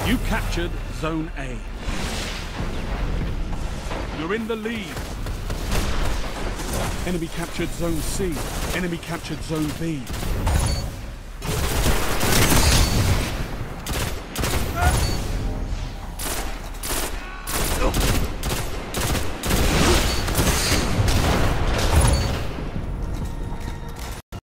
You captured Zone A. You're in the lead. Enemy captured Zone C. Enemy captured Zone B.